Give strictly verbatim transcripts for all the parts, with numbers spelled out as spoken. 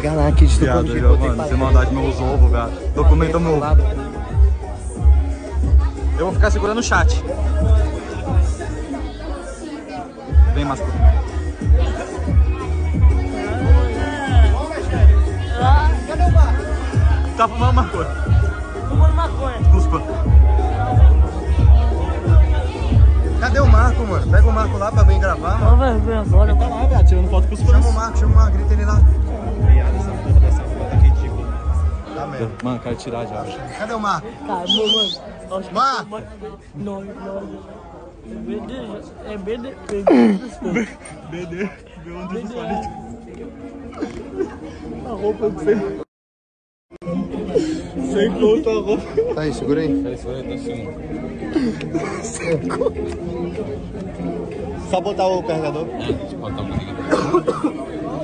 Liga lá, Kid, do Viado, eu, mano, sem maldade meus ovos, velho. Tô comendo meu ovo. Eu vou ficar segurando o chat. Vem, Masco. Cadê o Marco? Tá fumando maconha. Fumando maconha. Cuspa. Cadê o Marco, mano? Pega o Marco lá pra vir gravar, mano. Ó, vai ver agora. Tá lá, velho, tirando foto com os Chama o fãs. Marco, chama o Marco, grita ele lá. Viado, essa porra dessa foto tá ridícula. Tá mesmo. Mano, quero tirar já. Cadê o Marco? Cara, mano. Marco! Não, não. É B D. É B D. B D. B um dos palitos. A roupa de sem. Sem conta a roupa. Tá aí, segura aí. Peraí, segura aí, tá assim. Sem conta. Só botar o carregador. É, deixa eu botar o carregador.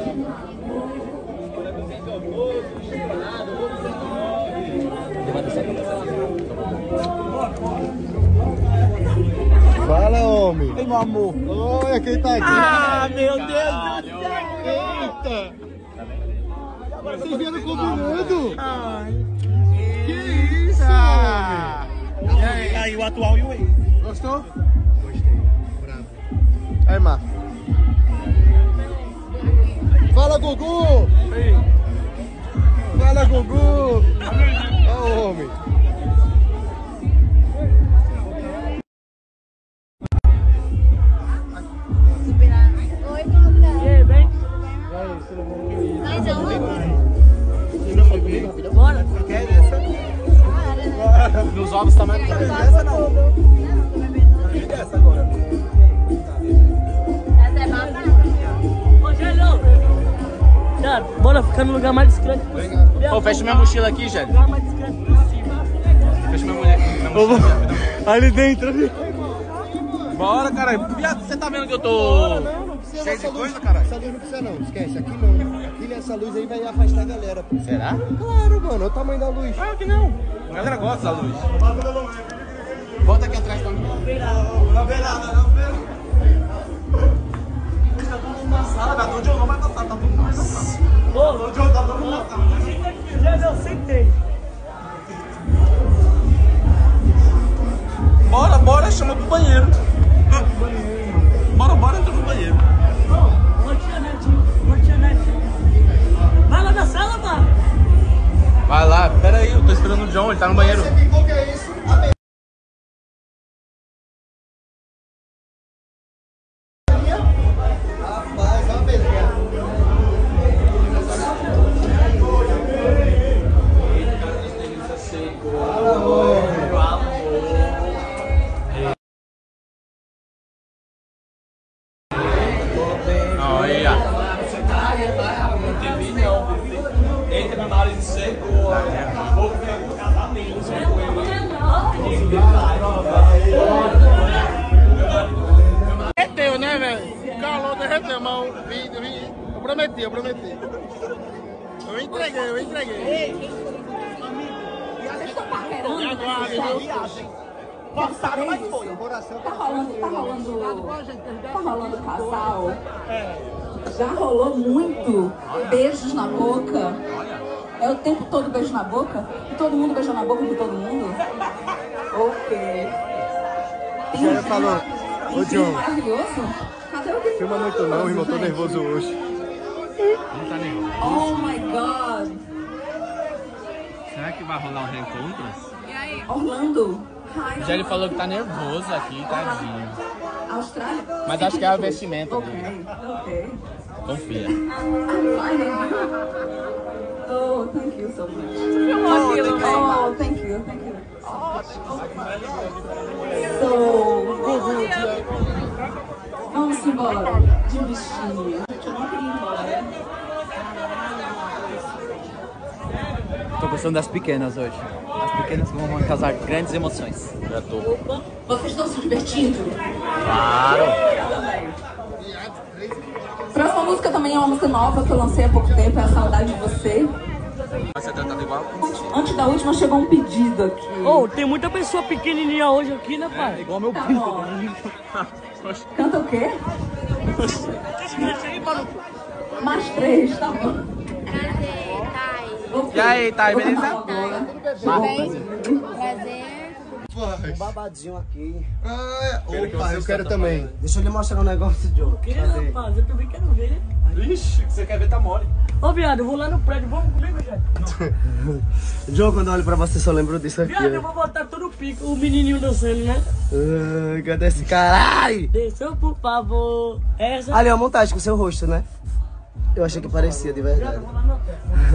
Fala, homem. Ei, meu amor. Olha quem tá aqui. Ah, meu Deus do céu. Eita. Vocês vieram combinando? Ai. Que isso, homem. E aí? Aí, o atual e o ex. Gostou? Gostei. Bravo. Aí, Marco. Fala, Gugu. Fala, Gugu. Olha o homem. Oi, Boca. E aí, bem? Nós vamos. Bora. Quer essa? Meus ovos tá mais. Essa não. Não, tô bebendo. Essa agora. Essa é babada. Ô, Gelão. Cara, bora ficar no lugar mais discreto possível. Ô, fecha minha mochila aqui, Jélio. Lugar mais discreto possível. Fecha minha mulher. Minha mochila. Ali dentro, ali. Bora, caralho. Viado, você tá vendo que eu tô cheio de coisa, caralho? Essa luz não precisa não, esquece, aqui não. Aqui nessa luz aí vai afastar a galera, pô. Será? Claro, mano, olha o tamanho da luz. Claro que não. A galera gosta da luz. Bota aqui atrás também. Na beirada, na beirada. Tá todo mundo na sala, velho. O John não vai passar, tá todo mundo na sala. Ô, O John tá todo mundo na sala. Gelão, sentei. Bora, bora, chama pro banheiro. Bora, bora, entra pro banheiro. Ô, Tianete, ô, Tianete. Vai lá na sala, mano. Vai lá, pera aí, eu tô esperando o John, ele tá no banheiro. Você ficou que é isso? Amém. Rapaz, ó, beleza. Olha. Entra na área de seco. Vou casar mesmo. Derreteu, né, velho? O calor derreteu, mas eu, vim, eu, vim, eu prometi, eu prometi. Eu entreguei, eu entreguei. E agora, Forçado, mas foi. Tá rolando, tá rolando, tá rolando casal. Já rolou muito beijos na boca. É o tempo todo beijo na boca? E todo mundo beija na boca de todo mundo? Ok. Tem Já um falou. um Ô, filme John. maravilhoso. Cadê o filme? Filma muito não, irmão, tô nervoso hoje. Não tá nervoso. Oh my God. Será que vai rolar um reencontro? Orlando. Hi. Já ele falou que tá nervoso aqui, tadinho. Austrália. Mas acho que é o vestimento Ok, dele. ok. Confia. I'm fine. Oh, thank you so much. Filmou aquilo, velho. Oh, thank you, thank you. So, vamos embora de bichinho. Eu não queria ir embora. Tô gostando das pequenas hoje. As pequenas que vão causar grandes emoções. Já tô. Vocês estão se divertindo? Claro. Próxima música também é uma música nova que eu lancei há pouco tempo, é A Saudade de Você. Vai ser tratado igual? Antes da última chegou um pedido aqui. Ô, tem muita pessoa pequenininha hoje aqui, né, pai? Igual meu Tá pinto. bom. Canta o quê? Deixa aí, maluco. Mais três, tá bom. Prazer. E aí, Thay, beleza? Prazer. Um babadinho aqui. Ah, opa, eu quero também. Deixa eu lhe mostrar um negócio, Joe. Que rapaz, eu também quero ver. Ixi, o que você quer ver tá mole. Ô, viado, eu vou lá no prédio, vamos comigo, gente? Joe, quando eu olho pra você, só lembro disso aqui. Viado, eu vou botar todo o pico, o menininho dançando, né? Ai, cadê esse caralho? Desceu, por favor. Essa... Ali, ó, a montagem com o seu rosto, né? Eu achei que parecia, de verdade. Eu vou lá no hotel.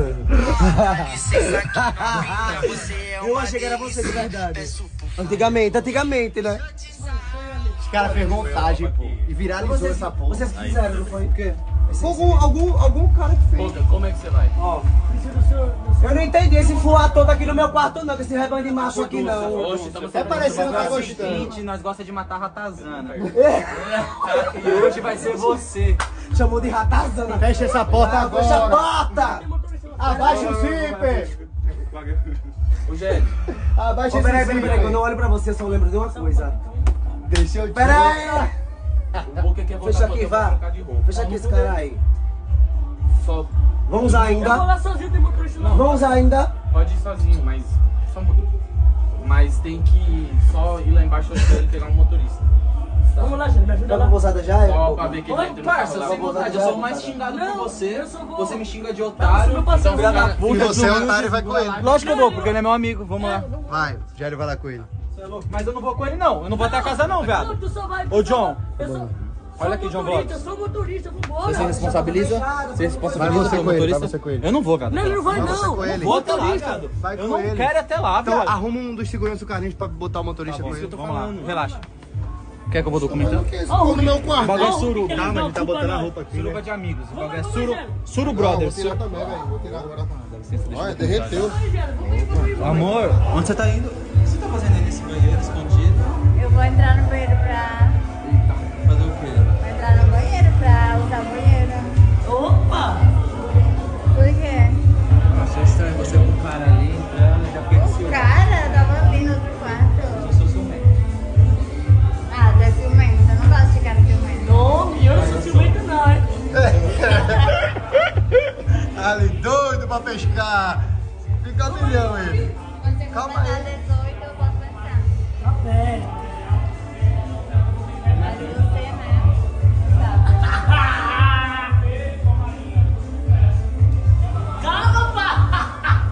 Eu achei que era você, de verdade. Antigamente, antigamente, né? Os caras fez montagem, pô. E viralizou Vocês, essa porra. vocês fizeram, não foi? O quê? Algum, algum, algum cara que fez. Como é que você vai? Ó, Preciso do seu... do seu- eu não entendi esse fuá todo aqui no meu quarto, não, com esse rebanho de macho aqui, não. Oxe, estamos É parecendo que tá gostando. seguinte, nós gostamos de matar ratazana. E hoje vai ser você. Chamou de ratazana. Fecha essa porta Ah, fecha a agora. porta! Abaixa o zíper. O Gélio. Abaixa Ô, esse peraí, peraí, peraí, quando eu zíper. olho pra você, eu só lembro de uma coisa. Deixa eu te Peraí! O Boca quer voltar Fecha pra aqui, eu vá. trocar de roupa. Fecha aqui esse cara aí. Só Vamos usar Eu vou ainda? lá sozinho, tem motorista não. Vamos usar ainda? pode ir sozinho, mas só um pouquinho. Mas tem que só ir lá embaixo e pegar um motorista. Vamos lá, gente, me ajuda Tá lá. com pousada já? Só É? pra ver que Oi, dentro. parça, Não, sem vontade, eu sou mais xingado Não, por você. eu só vou- Você me xinga de Tá, otário. meu parceiro, Então, filho da cara, E você é otário e vai com ele. lógico que eu vou, porque ele é meu amigo. Vamos lá. Vai, Jairo vai lá com ele. Mas eu não vou com ele, não. Eu não vou até a casa, não, Não, viado. tu só vai... tu Ô, só John. vai- eu sou- Olha sou aqui, John motorista, Vlogs. Eu sou motorista, vambora. Você se responsabiliza? Você se responsabiliza Vai você pelo com ele, vai motorista? você com ele. Eu não vou, viado. Não, ele não vai Vai você não. com ele. Vou até lá, Motorista. viado. Vai Eu com não ele. quero ir até lá, Então viado. arruma um dos seguranças do carrinho pra botar o motorista Tá bom, com isso ele. que eu tô falando. Relaxa. Quer que eu vou documentando? Esse ficou no meu O quarto. bagulho é Não, suruba. que que é Calma, isso? ele tá Não, botando a culpa roupa aqui, Suruba né? de amigos. O bagulho é Vamos, Suru, vamos, Suru Não, vou Brothers. tirar também, velho. Vou tirar agora. Dá licença, deixa eu Olha, ver. derreteu. Vai, Gera, vamos ir, vamos ir. Amor, onde você tá indo? O que você tá fazendo aí nesse banheiro escondido? Eu vou entrar no banheiro pra... Fazer o quê? Vou entrar no banheiro pra usar o banheiro. Opa! Por quê? Achei estranho você com o cara ali entrando, já fiquei com O ciúme. cara tava ali no outro quarto. Eu sou ciumento. Ah, tu é ciumento. Eu não gosto de cara ciumento. Não, eu não sou ciumento não, hein? Ali, doido pra pescar. Fica um milhão ele. Quando você Calma completar aí. dezoito, eu posso pensar. Tá perto. Mas você, né? Sabe. Calma, pá!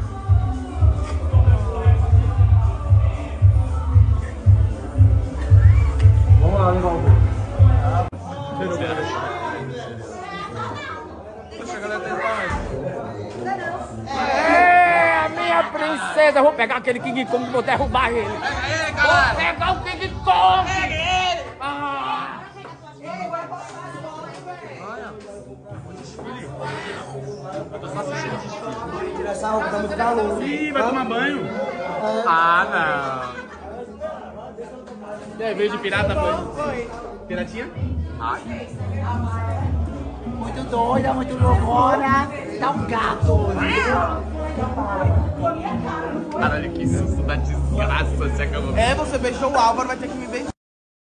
Vamos lá, Leval. É, minha princesa, eu vou pegar aquele King Kong e vou derrubar ele. Vou pegar o King Kong! Pega ele! Ah. Tira essa roupa, tá muito calor. Ih, vai tomar banho? Ah, não. E aí, veio de pirata, foi? Piratinha? Ai. Muito doida, muito loucona. Dá um gato. Caralho, que susto da desgraça, você acabou. É, você beijou o Álvaro, vai ter que me beijar.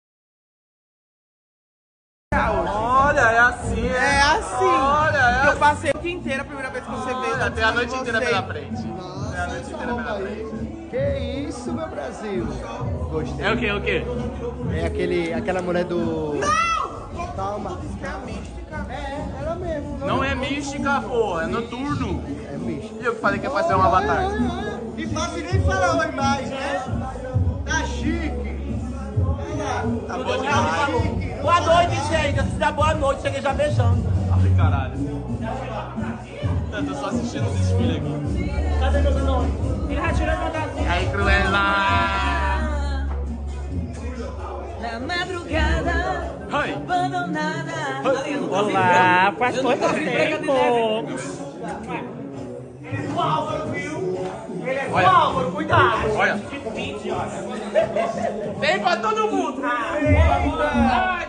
Olha, é assim, É assim. Olha, é Eu passei o dia inteiro, a primeira vez que você veio. Olha, tem a noite você. inteira pela frente. Tem a noite inteira pela frente. Que isso, meu Brasil. Gostei. É o que, o que? É aquele, aquela mulher do... Calma. É, ela mesmo. Não é mística, pô, é noturno. É misto. E eu que falei que ia fazer um avatar. E fácil nem falar oi mais, né? Tá chique. Tá bom demais. Boa noite, gente. Se dá boa noite, cheguei já beijando. Ai, caralho. Eu tô só assistindo os desfiles aqui. Cadê meus anões? Ele já tirou meu gato. Aí, Cruella! Na madrugada, Oi! abandonada. Olá, faz quanto tempo? O Álvaro viu? Ele é o Álvaro, cuidado. Olha! Vem pra todo mundo! Ah,